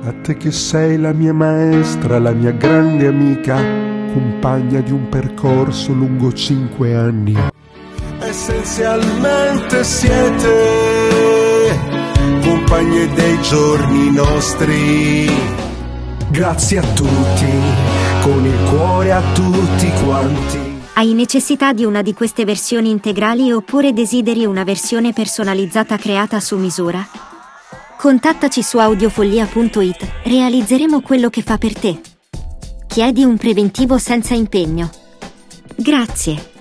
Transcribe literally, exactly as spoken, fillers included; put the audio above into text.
A te che sei la mia maestra, la mia grande amica, compagna di un percorso lungo cinque anni. Essenzialmente siete compagne dei giorni nostri. Grazie a tutti, con il cuore a tutti quanti. Hai necessità di una di queste versioni integrali oppure desideri una versione personalizzata creata su misura? Contattaci su audiofollia punto it, realizzeremo quello che fa per te. Chiedi un preventivo senza impegno. Grazie.